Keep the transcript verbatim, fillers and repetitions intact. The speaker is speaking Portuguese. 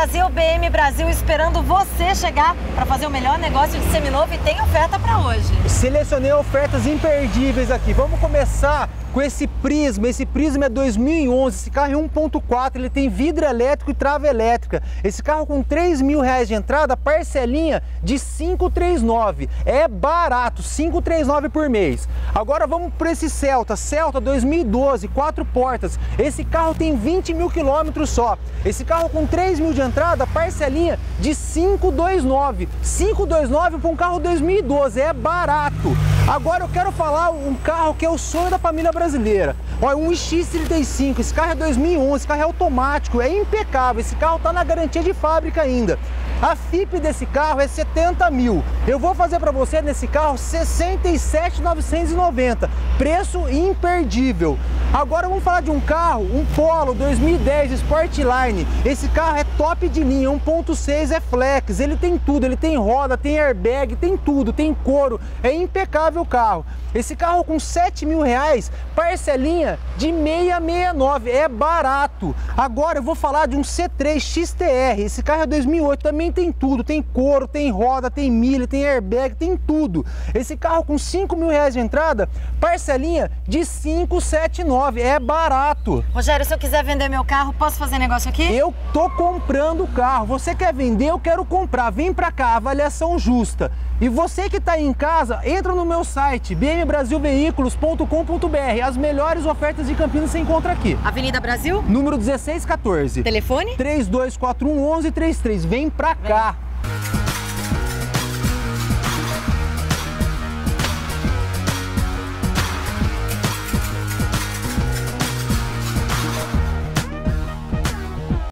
Brasil, B M Brasil esperando você chegar para fazer o melhor negócio de seminovo e tem oferta para hoje. Selecionei ofertas imperdíveis aqui. Vamos começar com esse Prisma. Esse Prisma é dois mil e onze, esse carro é um ponto quatro, ele tem vidro elétrico e trava elétrica. Esse carro com três mil reais de entrada, parcelinha de quinhentos e trinta e nove. É barato, quinhentos e trinta e nove por mês. Agora vamos para esse Celta, Celta dois mil e doze, quatro portas. Esse carro tem vinte mil quilômetros só. Esse carro com três mil de entrada, parcelinha de quinhentos e vinte e nove. quinhentos e vinte e nove para um carro dois mil e doze, é barato. Agora eu quero falar um carro que é o sonho da família brasileira. Olha, um X trinta e cinco, esse carro é dois mil e onze, esse carro é automático, é impecável, esse carro está na garantia de fábrica ainda. A F I P desse carro é setenta mil. Eu vou fazer para você nesse carro sessenta e sete mil novecentos e noventa. Preço imperdível. Agora vamos falar de um carro, um Polo dois mil e dez Sportline. Esse carro é top de linha, um ponto seis, é flex, ele tem tudo, ele tem roda, tem airbag, tem tudo, tem couro, é impecável o carro. Esse carro com sete mil reais, parcelinha de seiscentos e sessenta e nove, é barato. Agora eu vou falar de um C três X T R, esse carro é dois mil e oito, também tem tudo, tem couro, tem roda, tem milha, tem airbag, tem tudo. Esse carro com cinco mil reais de entrada, parcelinha de quinhentos e setenta e nove, é barato. Rogério, se eu quiser vender meu carro, posso fazer negócio aqui? Eu tô comprando o carro, você quer vender, eu quero comprar, vem pra cá, avaliação justa. E você que tá aí em casa, entra no meu site, b m brasil veículos ponto com ponto b r. As melhores ofertas de Campinas você encontra aqui. Avenida Brasil? Número dezesseis quatorze. Telefone? três dois quatro um, onze trinta e três. Vem pra cá.